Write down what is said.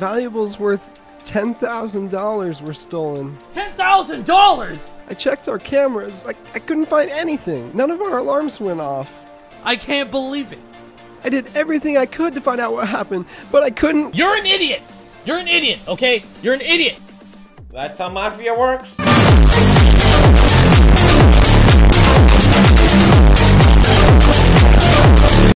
valuables worth $10,000 were stolen. $10,000? I checked our cameras. I couldn't find anything. None of our alarms went off. I can't believe it. I did everything I could to find out what happened, but I couldn't. You're an idiot. You're an idiot, okay? You're an idiot. That's how Mafia works.